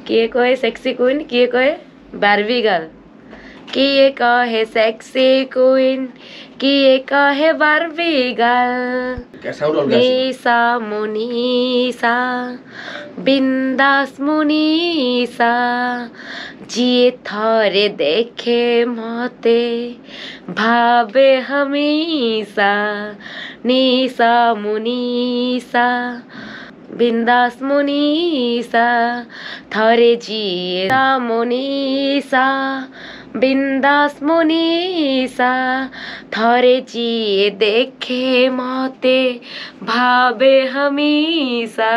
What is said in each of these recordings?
किए कहे sexy queen, किए कहे बार्बी गर्ल, किए कहे सेक्सी क्वीन, किए कहे बार्बी गर्ल। निशा मुनिशा बिंदास मुनिशा जिए थरे देखे मते भावे हमेशा। निशा मुनिशा बिंदास मुनिशा थरे जिए मुनिशा बिंदास मुनिशा थरे जिए देखे मते भावे हमेशा।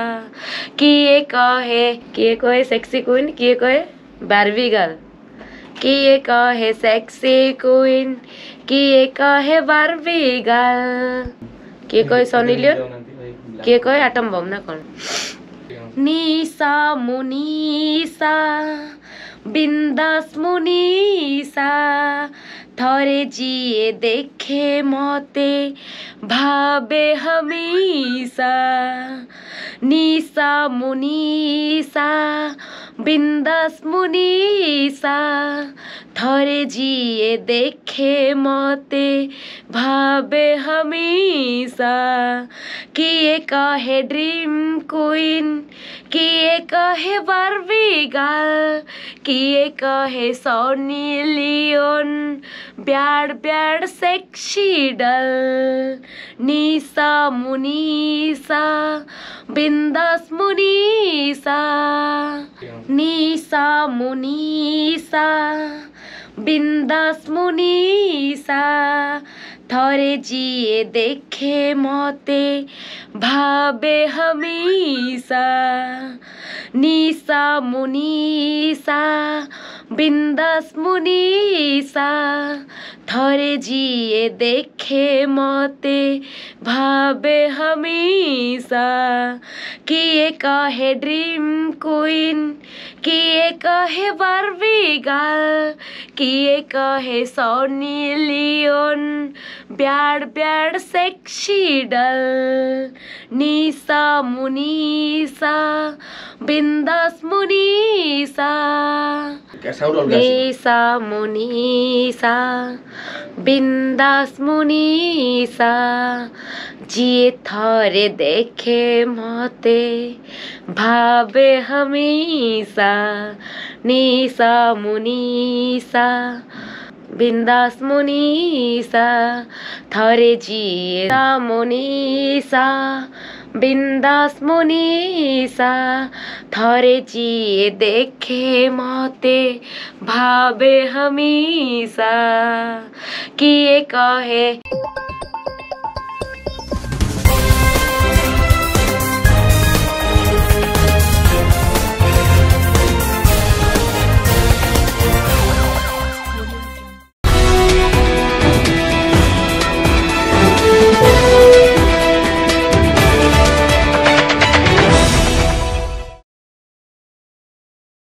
किए कहे सेक्सी क्वीन, किए कहे बार्बी गर्ल, किए कहे सेक्सी क्वीन, किए कहे बार्बी गर्ल, किए कहे सनी लियोन, किए कहे एटम बम ना कौन। निशा मुनिशा बिंदास मुनिशा थरे जिए देखे मते भावे हमेशा। निशा मुनिशा बिंदास मुनिशा थरे जिए देखे मते भावे हमेशा। किए कहे ड्रीम क्वीन, किए कहे बार्बी गर्ल, किए कहे Sunny Leone bad bad sexy doll. Nisha Munisha बिंदास मुनिशा, निशा मुनिशा बिंदास मुनिशा थरे जिए देखे मते भावे हमेशा। निशा मुनिशा बिंदास मुनिशा थरे जिए देखे मते भावे हमेशा। किए कहे ड्रीम क्वीन, किए कहे बार्बी गर्ल, किए कहे Sunny Leone bad bad sexy doll. Nisha Munisha बिंदास मुनिशा, निशा मुनिशा बिंदास मुनिशा जिए थरे देखे मते भावे हमेशा। निशा मुनिशा बिंदास मुनिशा थरे जिए मुनिशा बिंदास मुनिशा थरे जिए देखे मते भावे हमेशा। किए कहे